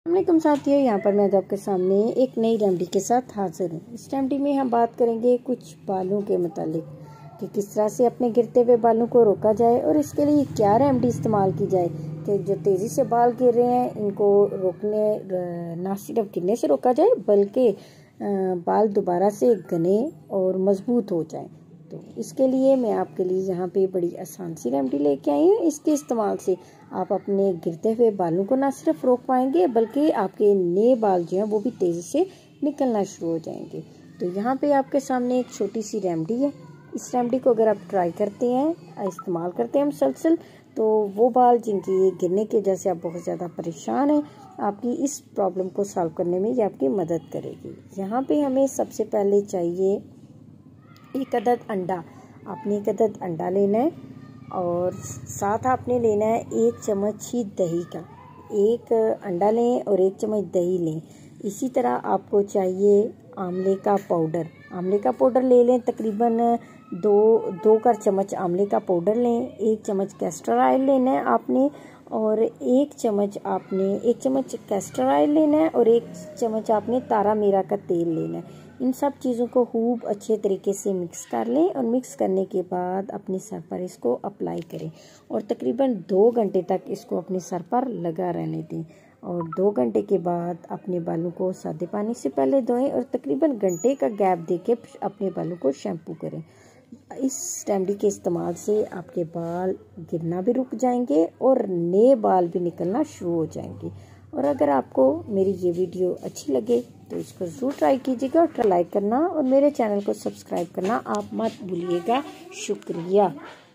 वालेकुम साथियों, यहाँ पर मैं आज आपके सामने एक नई रेमेडी के साथ हाजिर हूँ। इस रेमेडी में हम बात करेंगे कुछ बालों के मुतालिक कि किस तरह से अपने गिरते हुए बालों को रोका जाए और इसके लिए क्या रेमेडी इस्तेमाल की जाए कि जो तेज़ी से बाल गिर रहे हैं इनको रोकने, ना सिर्फ गिरने से रोका जाए बल्कि बाल दोबारा से घने और मजबूत हो जाएं। तो इसके लिए मैं आपके लिए यहाँ पे बड़ी आसान सी रेमेडी लेके आई हूँ। इसके इस्तेमाल से आप अपने गिरते हुए बालों को ना सिर्फ रोक पाएंगे बल्कि आपके नए बाल जो हैं वो भी तेज़ी से निकलना शुरू हो जाएंगे। तो यहाँ पे आपके सामने एक छोटी सी रेमेडी है। इस रेमेडी को अगर आप ट्राई करते हैं, इस्तेमाल करते हैं मुसलसल, तो वो बाल जिनकी गिरने की वजह से आप बहुत ज़्यादा परेशान हैं, आपकी इस प्रॉब्लम को सॉल्व करने में ये आपकी मदद करेगी। यहाँ पे हमें सबसे पहले चाहिए एक अदद अंडा। आपने एक अदद अंडा लेना है और साथ आपने लेना है 1 चम्मच ही दही का। एक अंडा लें और 1 चम्मच दही लें। इसी तरह आपको चाहिए आंवले का पाउडर। आंवले का पाउडर ले लें, तकरीबन दो कर चम्मच आंवले का पाउडर लें। 1 चम्मच कैस्टर ऑयल लेना है आपने और 1 चम्मच कैस्टर ऑयल लेना है और 1 चम्मच आपने तारा मीरा का तेल लेना है। इन सब चीज़ों को खूब अच्छे तरीके से मिक्स कर लें और मिक्स करने के बाद अपने सर पर इसको अप्लाई करें और तकरीबन 2 घंटे तक इसको अपने सर पर लगा रहने दें। और 2 घंटे के बाद अपने बालों को सादे पानी से पहले धोएं और तकरीबन घंटे का गैप देके अपने बालों को शैम्पू करें। इस रेमेडी के इस्तेमाल से आपके बाल गिरना भी रुक जाएंगे और नए बाल भी निकलना शुरू हो जाएंगे। और अगर आपको मेरी ये वीडियो अच्छी लगे तो इसको ज़रूर ट्राई कीजिएगा और लाइक करना और मेरे चैनल को सब्सक्राइब करना आप मत भूलिएगा। शुक्रिया।